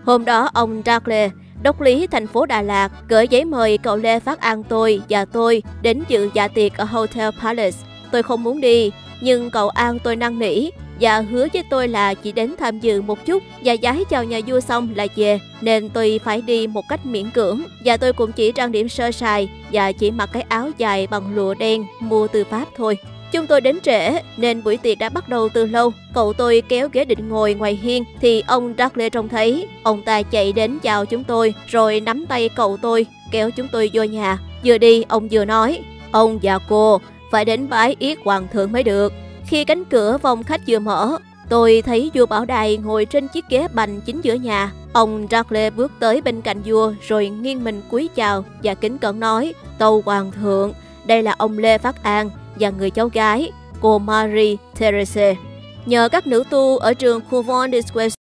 Hôm đó ông Darkle, đốc lý thành phố Đà Lạt, gửi giấy mời cậu Lê Phát An và tôi đến dự dạ tiệc ở Hotel Palace. Tôi không muốn đi, nhưng cậu An tôi năn nỉ và hứa với tôi là chỉ đến tham dự một chút và vái chào nhà vua xong là về, nên tôi phải đi một cách miễn cưỡng. Và tôi cũng chỉ trang điểm sơ sài và chỉ mặc cái áo dài bằng lụa đen mua từ Pháp thôi. Chúng tôi đến trễ nên buổi tiệc đã bắt đầu từ lâu. Cậu tôi kéo ghế định ngồi ngoài hiên thì ông Dudley trông thấy. Ông ta chạy đến chào chúng tôi rồi nắm tay cậu tôi kéo chúng tôi vô nhà. Vừa đi ông vừa nói: "Ông và cô phải đến bái yết hoàng thượng mới được." Khi cánh cửa phòng khách vừa mở, tôi thấy vua Bảo Đài ngồi trên chiếc ghế bành chính giữa nhà. Ông Dudley bước tới bên cạnh vua rồi nghiêng mình cúi chào và kính cẩn nói: "Tâu hoàng thượng, đây là ông Lê Phát An và người cháu gái, cô Marie Therese." Nhờ các nữ tu ở trường Couvent des